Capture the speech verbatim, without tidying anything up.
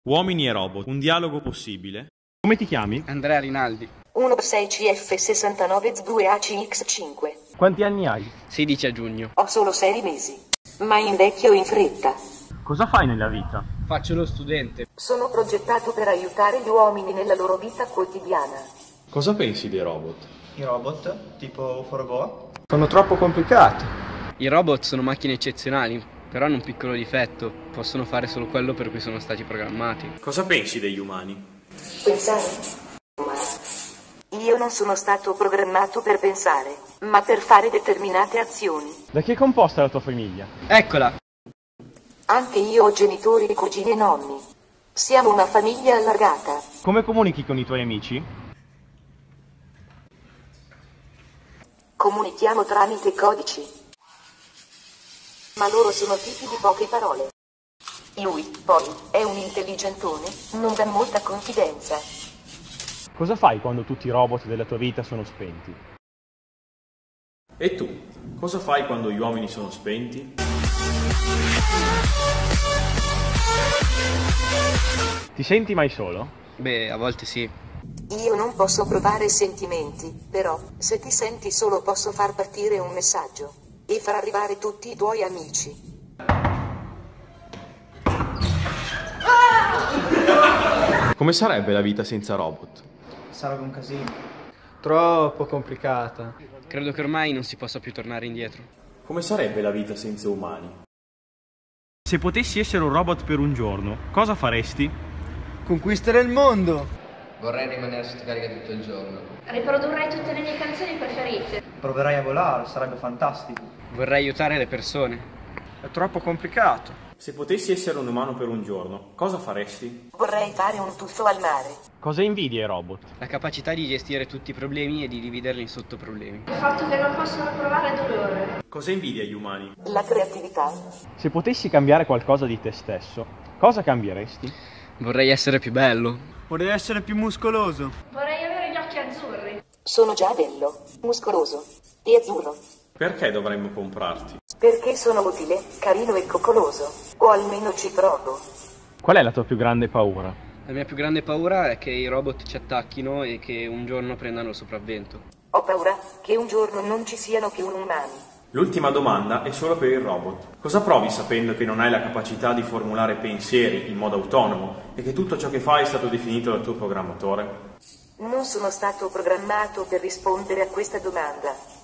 Uomini e robot, un dialogo possibile. Come ti chiami? Andrea Rinaldi. uno sei C F sessantanove Z due A C X cinque. Quanti anni hai? sedici a giugno. Ho solo sei mesi, ma invecchio in fretta. Cosa fai nella vita? Faccio lo studente. Sono progettato per aiutare gli uomini nella loro vita quotidiana. Cosa pensi dei robot? I robot, tipo Forgot, Sono troppo complicati. I robot sono macchine eccezionali, però hanno un piccolo difetto. Possono fare solo quello per cui sono stati programmati. Cosa pensi degli umani? Pensare? Ma io non sono stato programmato per pensare, ma per fare determinate azioni. Da che è composta la tua famiglia? Eccola! Anche io ho genitori, cugini e nonni. Siamo una famiglia allargata. Come comunichi con i tuoi amici? Comunichiamo tramite codici. Ma loro sono tipi di poche parole. Lui, poi, è un intelligentone, non dà molta confidenza. Cosa fai quando tutti i robot della tua vita sono spenti? E tu? Cosa fai quando gli uomini sono spenti? Ti senti mai solo? Beh, a volte sì. Io non posso provare sentimenti, però, se ti senti solo posso far partire un messaggio e far arrivare tutti i tuoi amici. Come sarebbe la vita senza robot? sarebbe un casino. Troppo complicata. Credo che ormai non si possa più tornare indietro. Come sarebbe la vita senza umani? Se potessi essere un robot per un giorno, cosa faresti? Conquistare il mondo! Vorrei rimanere sotto carica tutto il giorno. Riprodurrei tutte le mie canzoni preferite. Proverei a volare, sarebbe fantastico. Vorrei aiutare le persone. È troppo complicato. Se potessi essere un umano per un giorno, cosa faresti? Vorrei fare un tuffo al mare. Cosa invidia ai robot? La capacità di gestire tutti i problemi e di dividerli in sottoproblemi. Il fatto che non possono provare dolore. Cosa invidia agli umani? La creatività. Se potessi cambiare qualcosa di te stesso, cosa cambieresti? Vorrei essere più bello. Vorrei essere più muscoloso. Vorrei avere gli occhi azzurri. Sono già bello, muscoloso e azzurro. Perché dovremmo comprarti? Perché sono utile, carino e coccoloso. O almeno ci provo. Qual è la tua più grande paura? La mia più grande paura è che i robot ci attacchino e che un giorno prendano il sopravvento. Ho paura che un giorno non ci siano più umani. L'ultima domanda è solo per il robot. Cosa provi sapendo che non hai la capacità di formulare pensieri in modo autonomo e che tutto ciò che fai è stato definito dal tuo programmatore? Non sono stato programmato per rispondere a questa domanda.